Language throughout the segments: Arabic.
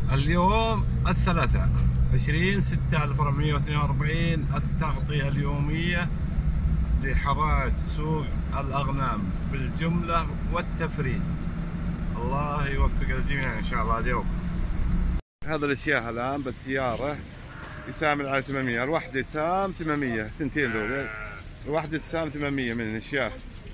اليوم الثلاثاء 20/6/1442 التغطية اليومية لحراج سوق الأغنام بالجملة والتفريد. الله يوفق الجميع إن شاء الله. اليوم هذا الأشياء الآن بالسيارة يسام على 800، الواحدة يسام 800، ثنتين ذول الواحدة تسام 800 من الأشياء.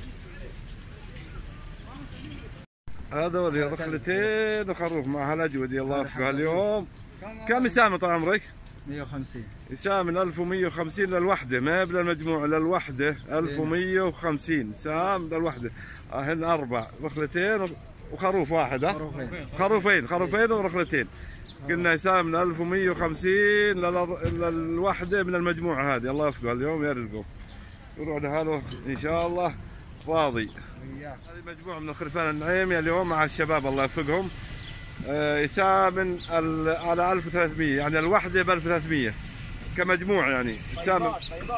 هذول رحلتين وخروف مع هالأجود. الله يوفقها. اليوم كم يسام طال عمرك؟ 150 يسام من 1150 للوحدة، ما بلا المجموع للوحدة 1150 سام للوحدة. هن 4 رحلتين وخروف واحد. خروفين ورحلتين. قلنا يسام من 1150 للوحدة من المجموعة هذه. الله يوفقها اليوم يرزقه يروح لحاله إن شاء الله راضي. هذه مجموعة من الخرفان النعيمي اليوم مع الشباب الله يوفقهم. يسام على 1300، يعني الوحدة ب 1300 كمجموع، يعني يسام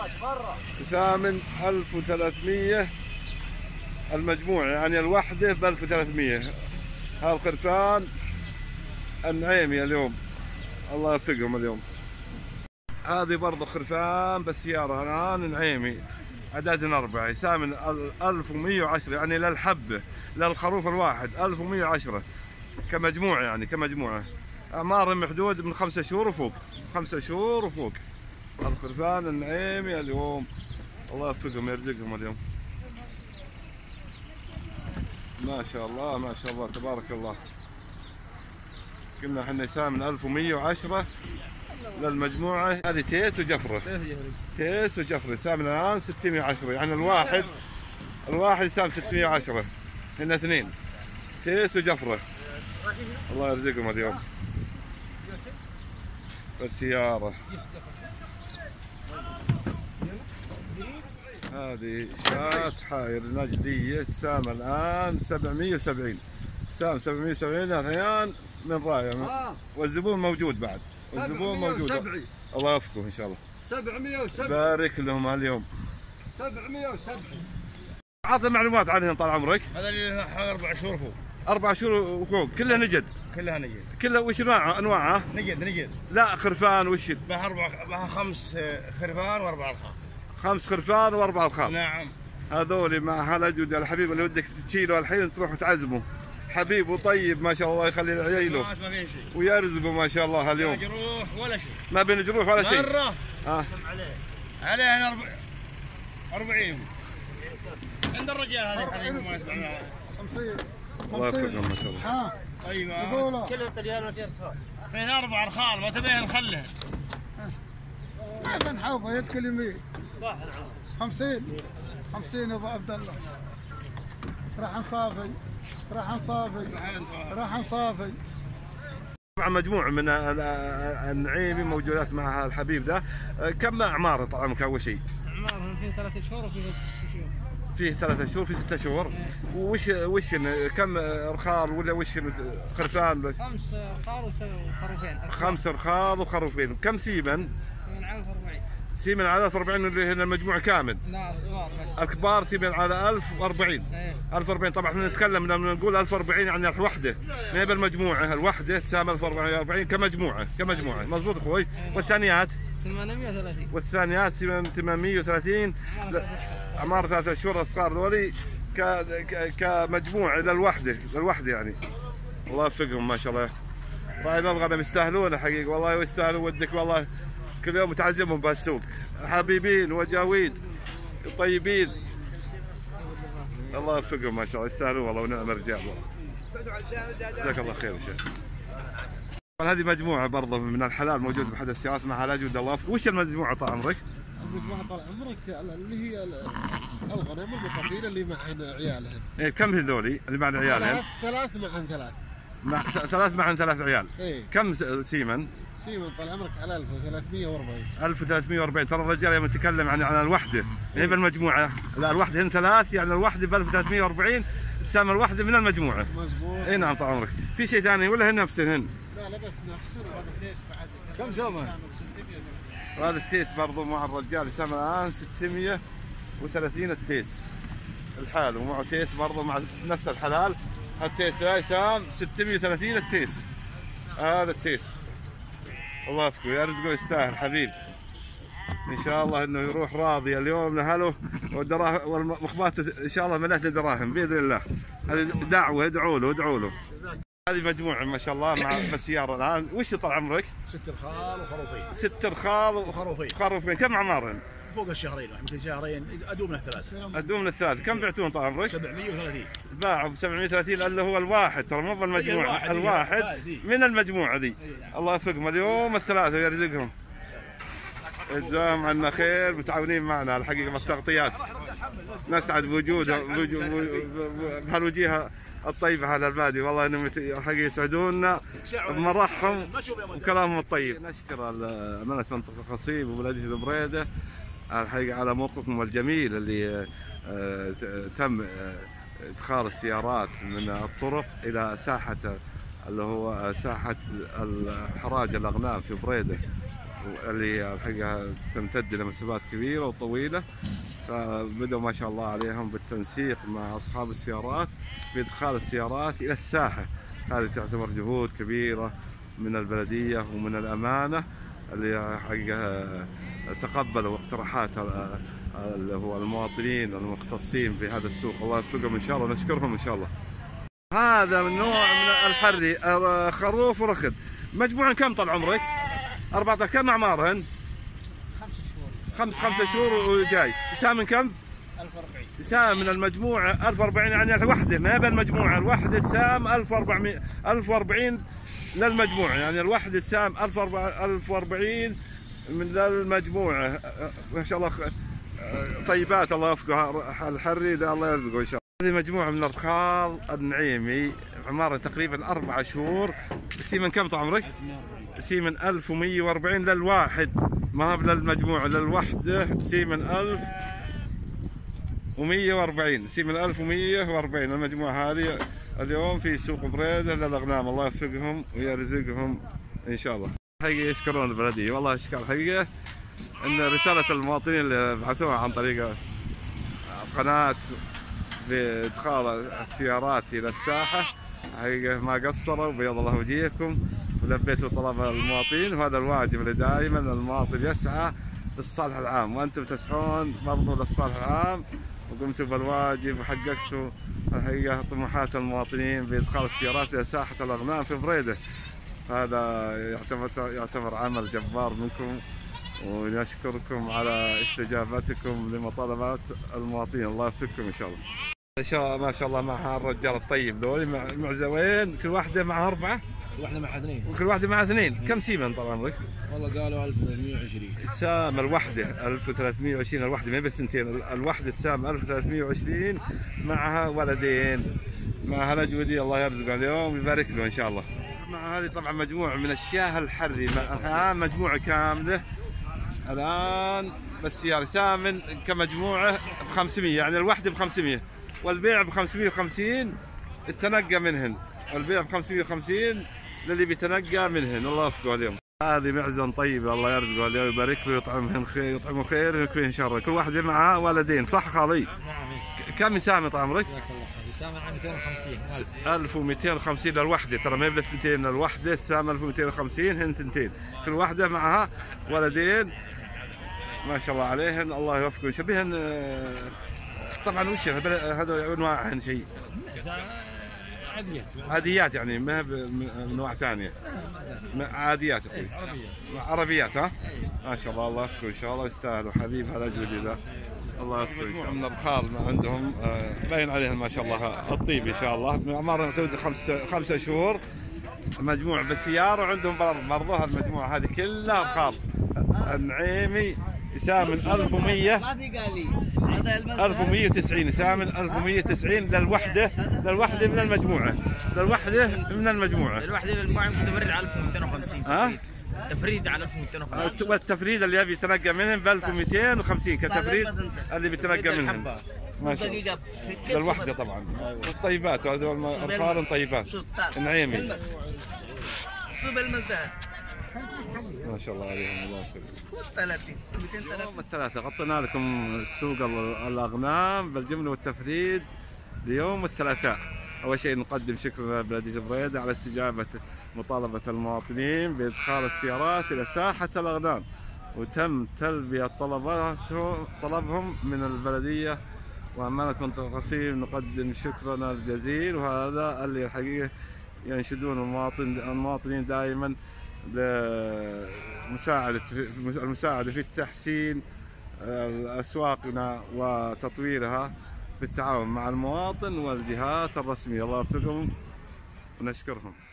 1300 المجموع، يعني الوحدة ب 1300. هذا الخرفان النعيمي اليوم الله يوفقهم اليوم. هذه برضه خرفان بالسيارة الآن نعيمي عددهن 4 يسام 1110، يعني للحبة للخروف الواحد 1110 كمجموعة، يعني كمجموعة. أعمارهم محدود من 5 شهور وفوق، 5 شهور وفوق. الخرفان النعيمي اليوم الله يوفقهم يرزقهم اليوم. ما شاء الله ما شاء الله تبارك الله. قلنا احنا يسام من 1110 للمجموعة. هذه تيس وجفرة، تيس وجفرة يسام الآن 610، يعني الواحد يسام 610. هن 2 تيس وجفرة. الله يرزقهم اليوم بالسيارة. هذه شاة حاير نجدية تسام الآن 770، سام 770 اثنين من راية، والزبون موجود بعد، والزبون موجود. الله يوفقه ان شاء الله. 770 بارك لهم اليوم. 770. عطنا معلومات عنهم طال عمرك. هذا اللي 4 شهور فوق. 4 شهور وفوق. كلها نجد. كلها نجد. كلها وش انواعها؟ نجد. لا خرفان وش؟ بها 5 خرفان و4 رخام. 5 خرفان و4 رخام. نعم. هذول مع هالأجود الحبيب اللي ودك تشيله الحين تروح تعزمه. حبيب وطيب ما شاء الله يخلي عياله ويرزقه ما شاء الله اليوم. ما جروح ولا شيء. ما بين جروح ولا شيء. مرة. عليه 40 عند الرجال هذه حبيبي ما يسمعها 50. الله يوفقهم ما شاء الله. ايوه كلهم طليان وفي رخال. بين 4 رخال ما تبين نخلها. ما بنحوفه يد كل يمين. 50 ابو عبد الله. راح نصافي. طبعا مجموعة من النعيمي موجودات مع الحبيب ده. كم أعمار طعمك أول شيء؟ أعمارهم فيه 3 شهور وفيه 6 شهور. فيه 3 شهور فيه 6 شهور. وش كم رخال ولا وش خرفان؟ 5 رخال وخروفين. 5 رخال وخروفين. كم سيمن؟ سيمن على 40 اللي هنا المجموع كامل. لا الكبار سيمن على 1040. 1040 طبعا احنا نتكلم لما نقول 1040 يعني الوحده ما هي بالمجموعه، الوحده تساوي 1040 كمجموعه مضبوط اخوي. والثانيات 830. والثانيات 830 اعمار 3 شهور الصغار ذولي كمجموعه للوحده يعني. الله يوفقهم ما شاء الله. راعي الغنم يستاهلون حقيقه والله، يستاهلون ودك والله. كل يوم تعزمهم بهالسوق، حبيبين وجاويد طيبين. الله يوفقهم ما شاء الله يستاهلون والله ونعم الرجال والله. جزاك الله خير يا شيخ. هذه مجموعة برضه من الحلال موجود بأحد السيارات مع الأجود. الله يوفقك. وش المجموعة طال عمرك؟ المجموعة طال عمرك اللي هي الغنم والبقافيل اللي مع عيالهم. إيه كم هذولي اللي مع عيالهم؟ 3 معا 3. مع 3 معا 3 عيال. إيه. كم سيمن؟ سيمن طال عمرك على 1340. 1340. ترى الرجال يوم نتكلم عن الوحدة هي بالمجموعة. لا الوحدة هن 3، يعني الوحدة ب 1340 تسمى الوحدة من المجموعة. مظبوط. اي نعم طال عمرك. في شيء ثاني ولا هن نفسهن؟ لا بس نفسه. هذا التيس بعد. كم سوى؟ هذا التيس برضو مع الرجال يسمى الآن 630 التيس الحال، ومعه تيس برضو مع نفس الحلال. التيس لا يسام 630 التيس. هذا التيس. الله يوفقه يرزقه يستاهل حبيب. ان شاء الله انه يروح راضي اليوم لاهله والدراهم والمخبات ان شاء الله ملأت دراهم باذن الله. هذه دعوه ادعوا له ادعوا له. هذه مجموعه ما شاء الله مع السياره الان. وش طال عمرك؟ 6 رخال وخروفين. 6 رخال وخروفين. كم اعمارهن؟ فوق الشهرين، يمكن شهرين ادوم من الثلاث. ادوم من الثلاث. كم بعتون طال عمرك؟ 730. باعوا ب 730 اللي هو الواحد ترى مو بالمجموعه. الواحد من المجموعه ذي. الله يوفقهم اليوم الثلاثه ويرزقهم. يجزاهم عنا خير متعاونين معنا الحقيقه بالتغطيات. نسعد بوجودهم بهالوجيه الطيبه على البادي. والله انهم الحقيقه يسعدونا بمرحهم وكلامهم الطيب. نشكر امانه منطقه الخصيب وبلديه بريده الحقيقه على موقفهم الجميل اللي تم ادخال السيارات من الطرق الى ساحه اللي هو ساحه حراج الاغنام في بريده، اللي الحقيقه تمتد لمسافات كبيره وطويله. فبدأوا ما شاء الله عليهم بالتنسيق مع اصحاب السيارات بادخال السيارات الى الساحه. هذه تعتبر جهود كبيره من البلديه ومن الامانه اللي حقيقه تقبلوا اقتراحات اللي هو المواطنين المختصين في هذا السوق. الله يوفقهم ان شاء الله ونشكرهم ان شاء الله. هذا من نوع من الحري خروف ورخل. مجموعا كم طال عمرك؟ 14. كم اعمارهن؟ 5 شهور وجاي. يسام من كم؟ 1040. يسام من المجموعه 1040 يعني الوحده ما بين المجموعه الواحده تسام 1400 1040 للمجموعه يعني الوحده تسام 1040 من المجموعه. ما شاء الله طيبات. الله يوفقها الحري ده الله يرزقه ان شاء الله. هذه مجموعه من الرخال النعيمي عماره تقريبا 4 شهور. سيمن كم طال عمرك؟ سيمن 1140 للواحد ما للمجموعه للوحده. سيمن 1140 سيمن 1140 المجموعه هذه اليوم في سوق بريده للاغنام. الله يوفقهم ويرزقهم ان شاء الله. حقيقه يشكرون البلديه والله اشكال حقيقه ان رساله المواطنين اللي بعثوها عن طريق قناه بادخال السيارات الى الساحه حقيقه ما قصروا. بيض الله وجيهكم ولبيتوا طلب المواطنين، وهذا الواجب اللي دائما المواطن يسعى للصالح العام، وانتم تسعون برضو للصالح العام وقمتوا بالواجب وحققتوا الحقيقه طموحات المواطنين بادخال السيارات الى ساحه الاغنام في بريده. هذا يعتبر عمل جبار منكم ونشكركم على استجابتكم لمطالبات المواطنين. الله يوفقكم ان شاء الله. ما شاء الله مع الرجال الطيب ذولي مع زوين كل واحده معها 4. كل واحده معها 2. وكل واحده معها 2. كم سيمن طال عمرك؟ والله قالوا 1320. سام الوحده 1320 الوحده ما بثنتين. الوحده السام 1320 معها ولدين معها نجودي. الله يرزقه اليوم ويبارك له ان شاء الله. مع هذه طبعا مجموعه من الشاه الحري الان مجموعه كامله الان بالسياره سامن كمجموعه ب 500 يعني الوحده ب 500 والبيع ب 550 التنقى منهن. البيع ب 550 للي بيتنقى منهن. الله يوفقه اليوم. هذه معزن طيبه الله يرزقه اليوم ويبارك له ويطعمهن خير يطعمه خير ويكفيه ان شاء الله. كل واحده معها ولدين صح خالي؟ نعم. كم يسامي طال عمرك؟ جزاك الله خير. يسامي عن 250. 1250 للوحده ترى ما بلا 2 للوحده. تسامي 1250 هن 2 كل واحده معها ولدين ما شاء الله عليهن. الله يوفقهن. شبيهن طبعا وش هذول انواعهن شيء عاديات يعني ما بانواع ثانيه عاديات عربيات ها ما شاء الله. الله يوفقه ان شاء الله يستاهلوا حبيب هذا جودي ذا. الله يوفقه ان شاء الله. من الرخال عندهم باين عليهم ما شاء الله الطيب ان شاء الله. من اعمارهم تبدا 5 شهور مجموع بالسياره وعندهم برضه المجموعه هذه كلها رخال النعيمي. يسامن 1100 ما في قال لي 1190 يسامن 1190 للوحده من المجموعه. الوحده من المجموعه ممكن تفريد على 1250. تفريد على 1250 والتفريد اللي يبي يتنقى منهم ب 1250 كتفريد اللي بيتنقى منهم ما شاء الله للوحده طبعا. الطيبات هذول الرخال طيبات النعيمي ما شاء الله عليهم. الله يوفقهم. 30 230 الثلاثة غطينا لكم سوق الأغنام بالجملة والتفريد ليوم الثلاثاء أول شيء نقدم شكرنا لبلدية الضيدة على استجابة مطالبة المواطنين بإدخال السيارات إلى ساحة الأغنام، وتم تلبية طلبهم من البلدية وعمالة منطقة قصيم. نقدم شكرنا الجزيل، وهذا اللي الحقيقة ينشدون المواطنين دائما المساعدة في تحسين أسواقنا وتطويرها بالتعاون مع المواطن والجهات الرسمية. الله يوفقهم ونشكرهم.